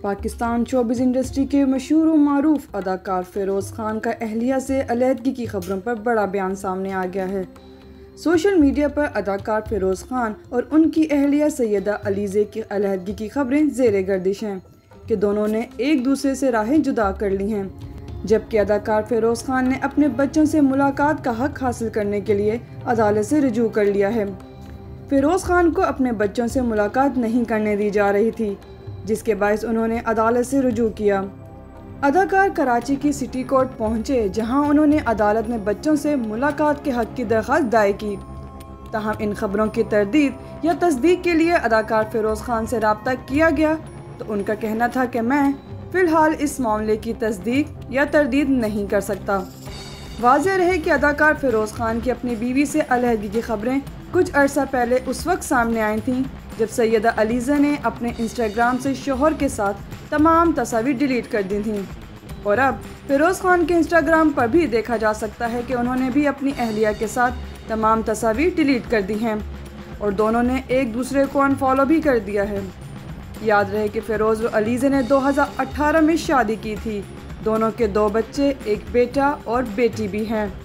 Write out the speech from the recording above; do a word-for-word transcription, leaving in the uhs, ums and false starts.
Pakistan showbiz industry के मशहूर व मारूफ अदाकार फ़िरोज़ खान का अहलिया से अलहदगी की खबरों पर बड़ा बयान सामने आ गया है। सोशल मीडिया पर अदाकार फ़िरोज़ खान और उनकी अहलिया सैयदा अलीज़े की अलहदगी की खबरें ज़ेरे गर्दिश हैं कि दोनों ने एक दूसरे से राहें जुदा कर ली हैं, जबकि अदाकार फ़िरोज़ खान ने अपने बच्चों से मुलाकात का हक हासिल करने के लिए अदालत से रुजू कर लिया है। फ़िरोज़ खान को अपने बच्चों से मुलाकात नहीं करने दी जा रही थी, जिसके बायस उन्होंने अदालत से रुजू किया। अदाकार कराची की सिटी कोर्ट पहुंचे, जहां उन्होंने अदालत में बच्चों से मुलाकात के हक की दरख्वास्त दायर की। तहम इन खबरों की तरदीद या तस्दीक के लिए अदाकार फ़िरोज़ खान से रब्ता किया गया तो उनका कहना था कि मैं फ़िलहाल इस मामले की तस्दीक या तरदीद नहीं कर सकता। वाज़ेह रहे कि अदाकार फ़िरोज़ खान की अपनी बीवी से अलहदगी की खबरें कुछ अरसा पहले उस वक्त सामने आई थीं जब सैयदा अलीज़ा ने अपने इंस्टाग्राम से शोहर के साथ तमाम तस्वीरें डिलीट कर दी थीं, और अब फ़िरोज़ खान के इंस्टाग्राम पर भी देखा जा सकता है कि उन्होंने भी अपनी अहलिया के साथ तमाम तस्वीरें डिलीट कर दी हैं और दोनों ने एक दूसरे को अनफॉलो भी कर दिया है। याद रहे कि फ़िरोज़ और अलीज़ा ने दो हज़ार अठारह में शादी की थी। दोनों के दो बच्चे, एक बेटा और बेटी भी हैं।